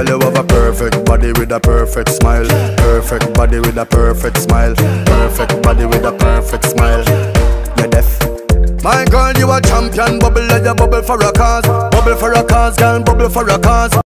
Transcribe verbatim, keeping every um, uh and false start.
Girl, you have a perfect body with a perfect smile. Perfect body with a perfect smile. Perfect body with a perfect smile. You're deaf. My girl, you a champion. Bubble like you bubble for a cause. Bubble for a cause, girl, bubble for a cause.